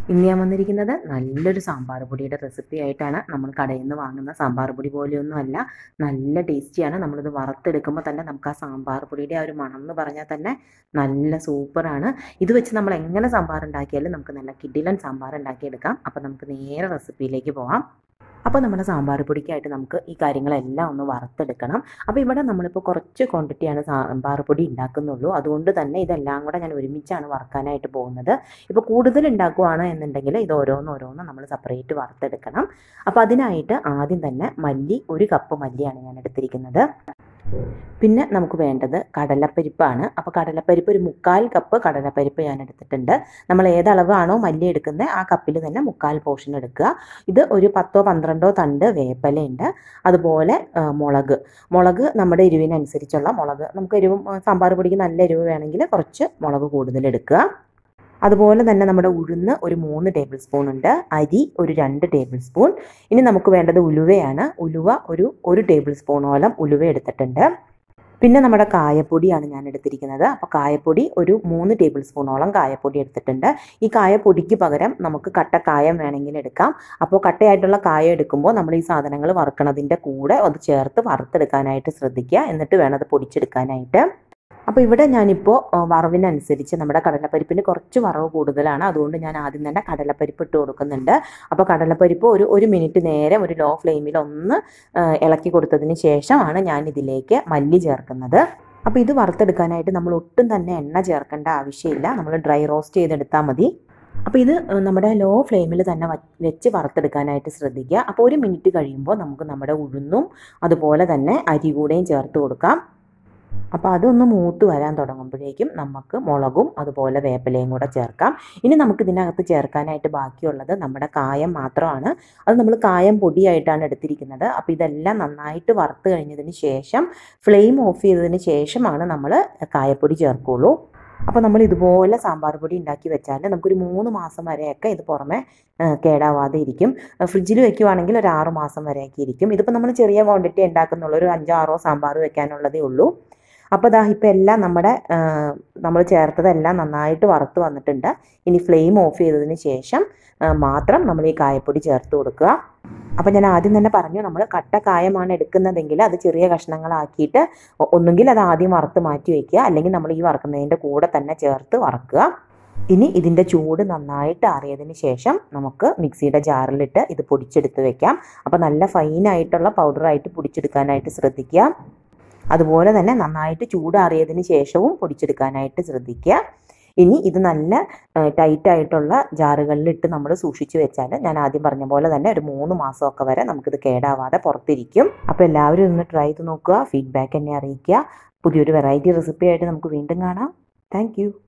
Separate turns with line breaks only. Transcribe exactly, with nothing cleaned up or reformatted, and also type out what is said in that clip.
ഇന്ന് ഞാൻ വന്നിരിക്കുന്നത് നല്ലൊരു സാമ്പാർ പൊടിയുടെ റെസിപ്പി ആയിട്ടാണ്. നമ്മൾ കടയിൽ നിന്ന് വാങ്ങുന്ന സാമ്പാർ പൊടി പോലെയൊന്നും അല്ല, നല്ല ടേസ്റ്റിയാണ്. നമ്മളിത് വറുത്തെടുക്കുമ്പോൾ തന്നെ നമുക്ക് ആ സാമ്പാർ പൊടിയുടെ ആ ഒരു മണം എന്ന് പറഞ്ഞാൽ തന്നെ നല്ല സൂപ്പറാണ്. ഇത് വെച്ച് നമ്മൾ എങ്ങനെ സാമ്പാർ ഉണ്ടാക്കിയാലും നമുക്ക് നല്ല കിടിലൻ സാമ്പാർ ഉണ്ടാക്കിയെടുക്കാം. അപ്പോൾ നമുക്ക് നേരെ റെസിപ്പിയിലേക്ക് പോകാം. അപ്പോൾ നമ്മുടെ സാമ്പാർ പൊടിക്കായിട്ട് നമുക്ക് ഈ കാര്യങ്ങളെല്ലാം ഒന്ന് വറുത്തെടുക്കണം. അപ്പോൾ ഇവിടെ നമ്മളിപ്പോൾ കുറച്ച് ക്വാണ്ടിറ്റിയാണ് സാമ്പാർ പൊടി ഉണ്ടാക്കുന്നുള്ളൂ. അതുകൊണ്ട് തന്നെ ഇതെല്ലാം കൂടെ ഞാൻ ഒരുമിച്ചാണ് വറുക്കാനായിട്ട് പോകുന്നത്. ഇപ്പോൾ കൂടുതൽ ഉണ്ടാക്കുവാണ് എന്നുണ്ടെങ്കിൽ ഇത് ഓരോന്ന് ഓരോന്ന് നമ്മൾ സെപ്പറേറ്റ് വറുത്തെടുക്കണം. അപ്പോൾ അതിനായിട്ട് ആദ്യം തന്നെ മല്ലി, ഒരു കപ്പ് മല്ലിയാണ് ഞാൻ എടുത്തിരിക്കുന്നത്. പിന്നെ നമുക്ക് വേണ്ടത് കടലപ്പരിപ്പാണ്. അപ്പോൾ കടലപ്പരിപ്പ് ഒരു മുക്കാൽ കപ്പ് കടലപ്പരിപ്പ് ഞാൻ എടുത്തിട്ടുണ്ട്. നമ്മൾ ഏതളവാണോ മല്ലി എടുക്കുന്നത് ആ കപ്പിൽ തന്നെ മുക്കാൽ പോർഷൻ എടുക്കുക. ഇത് ഒരു പത്തോ പന്ത്രണ്ടോ തണ്ട് വേപ്പിലയുണ്ട്. അതുപോലെ മുളക് മുളക് നമ്മുടെ എരിവിനനുസരിച്ചുള്ള മുളക്, നമുക്ക് എരിവും സാമ്പാർ പൊടിക്ക് നല്ല എരിവ് വേണമെങ്കിൽ കുറച്ച് മുളക് കൂടുതൽ എടുക്കുക. അതുപോലെ തന്നെ നമ്മുടെ ഉഴുന്ന് ഒരു മൂന്ന് ടേബിൾ സ്പൂൺ ഉണ്ട്. അരി ഒരു രണ്ട് ടേബിൾ സ്പൂൺ. ഇനി നമുക്ക് വേണ്ടത് ഉലുവയാണ്. ഉലുവ ഒരു ഒരു ടേബിൾ സ്പൂണോളം ഉലുവ എടുത്തിട്ടുണ്ട്. പിന്നെ നമ്മുടെ കായപ്പൊടിയാണ് ഞാൻ എടുത്തിരിക്കുന്നത്. അപ്പോൾ കായപ്പൊടി ഒരു മൂന്ന് ടേബിൾ സ്പൂണോളം കായപ്പൊടി എടുത്തിട്ടുണ്ട്. ഈ കായപ്പൊടിക്ക് പകരം നമുക്ക് കട്ടക്കായം വേണമെങ്കിൽ എടുക്കാം. അപ്പോൾ കട്ടയായിട്ടുള്ള കായം എടുക്കുമ്പോൾ നമ്മൾ ഈ സാധനങ്ങൾ വറുക്കണതിൻ്റെ കൂടെ അത് ചേർത്ത് വറുത്തെടുക്കാനായിട്ട് ശ്രദ്ധിക്കുക. എന്നിട്ട് വേണം അത് പൊടിച്ചെടുക്കാനായിട്ട്. അപ്പോൾ ഇവിടെ ഞാനിപ്പോൾ വറവിനനുസരിച്ച് നമ്മുടെ കടലപ്പരിപ്പിന് കുറച്ച് വറവ് കൂടുതലാണ്. അതുകൊണ്ട് ഞാൻ ആദ്യം തന്നെ കടലപ്പരിപ്പ് ഇട്ട് കൊടുക്കുന്നുണ്ട്. അപ്പോൾ കടലപ്പരിപ്പ് ഒരു ഒരു മിനിറ്റ് നേരം ഒരു ലോ ഫ്ലെയിമിൽ ഒന്ന് ഇളക്കി കൊടുത്തതിന് ശേഷമാണ് ഞാൻ ഇതിലേക്ക് മല്ലി ചേർക്കുന്നത്. അപ്പോൾ ഇത് വറുത്തെടുക്കാനായിട്ട് നമ്മൾ ഒട്ടും തന്നെ എണ്ണ ചേർക്കേണ്ട ആവശ്യമില്ല. നമ്മൾ ഡ്രൈ റോസ്റ്റ് ചെയ്തെടുത്താൽ മതി. അപ്പോൾ ഇത് നമ്മുടെ ലോ ഫ്ലെയിമിൽ തന്നെ വെച്ച് വറുത്തെടുക്കാനായിട്ട് ശ്രദ്ധിക്കുക. അപ്പോൾ ഒരു മിനിറ്റ് കഴിയുമ്പോൾ നമുക്ക് നമ്മുടെ ഉഴുന്നും അതുപോലെ തന്നെ അരി കൂടെയും ചേർത്ത് കൊടുക്കാം. അപ്പോൾ അതൊന്ന് മൂത്ത് വരാൻ തുടങ്ങുമ്പോഴേക്കും നമുക്ക് മുളകും അതുപോലെ വേപ്പിലയും കൂടെ ചേർക്കാം. ഇനി നമുക്ക് ഇതിനകത്ത് ചേർക്കാനായിട്ട് ബാക്കിയുള്ളത് നമ്മുടെ കായം മാത്രമാണ്. അത് നമ്മൾ കായം പൊടിയായിട്ടാണ് എടുത്തിരിക്കുന്നത്. അപ്പോൾ ഇതെല്ലാം നന്നായിട്ട് വറുത്ത് കഴിഞ്ഞതിന് ശേഷം ഫ്ലെയിം ഓഫ് ചെയ്തതിന് ശേഷമാണ് നമ്മൾ കായപ്പൊടി ചേർക്കുള്ളൂ. അപ്പോൾ നമ്മൾ ഇതുപോലെ സാമ്പാർ പൊടി ഉണ്ടാക്കി വെച്ചാൽ നമുക്കൊരു മൂന്ന് മാസം വരെയൊക്കെ ഇത് പുറമെ കേടാവാതെ ഇരിക്കും. ഫ്രിഡ്ജിൽ വെക്കുവാണെങ്കിൽ ഒരു ആറ് മാസം വരെയൊക്കെ ഇരിക്കും. ഇതിപ്പോൾ നമ്മൾ ചെറിയ ക്വാണ്ടിറ്റി ഉണ്ടാക്കുന്നുള്ളൂ, ഒരു അഞ്ചോ ആറോ സാമ്പാർ വെക്കാനുള്ളതേ ഉള്ളൂ. അപ്പോൾ ദാ ഇപ്പോൾ എല്ലാം നമ്മുടെ നമ്മൾ ചേർത്തതെല്ലാം നന്നായിട്ട് വറുത്ത് വന്നിട്ടുണ്ട്. ഇനി ഫ്ലെയിം ഓഫ് ചെയ്തതിന് ശേഷം മാത്രം നമ്മൾ ഈ കായപ്പൊടി ചേർത്ത് കൊടുക്കുക. അപ്പോൾ ഞാൻ ആദ്യം തന്നെ പറഞ്ഞു, നമ്മൾ കട്ട കായമാണ് എടുക്കുന്നതെങ്കിൽ അത് ചെറിയ കഷ്ണങ്ങളാക്കിയിട്ട് ഒന്നുകിൽ അത് ആദ്യം വറുത്ത് മാറ്റി വയ്ക്കുക, അല്ലെങ്കിൽ നമ്മൾ ഈ വറുക്കുന്നതിൻ്റെ കൂടെ തന്നെ ചേർത്ത് വറുക്കുക. ഇനി ഇതിൻ്റെ ചൂട് നന്നായിട്ട് ആറിയതിന് ശേഷം നമുക്ക് മിക്സിയുടെ ജാറിലിട്ട് ഇത് പൊടിച്ചെടുത്ത് വെക്കാം. അപ്പോൾ നല്ല ഫൈനായിട്ടുള്ള പൗഡറായിട്ട് പൊടിച്ചെടുക്കാനായിട്ട് ശ്രദ്ധിക്കുക. അതുപോലെ തന്നെ നന്നായിട്ട് ചൂടാറിയതിന് ശേഷവും പൊടിച്ചെടുക്കാനായിട്ട് ശ്രദ്ധിക്കുക. ഇനി ഇത് നല്ല ടൈറ്റായിട്ടുള്ള ജാറുകളിലിട്ട് നമ്മൾ സൂക്ഷിച്ച് വെച്ചാൽ ഞാൻ ആദ്യം പറഞ്ഞ പോലെ തന്നെ ഒരു മൂന്ന് മാസമൊക്കെ വരെ നമുക്കിത് കേടാവാതെ പുറത്തിരിക്കും. അപ്പോൾ എല്ലാവരും ഒന്ന് ട്രൈ ചെയ്ത് നോക്കുക, ഫീഡ്ബാക്ക് എന്നെ അറിയിക്കുക. പുതിയൊരു വെറൈറ്റി റെസിപ്പി ആയിട്ട് നമുക്ക് വീണ്ടും കാണാം. താങ്ക്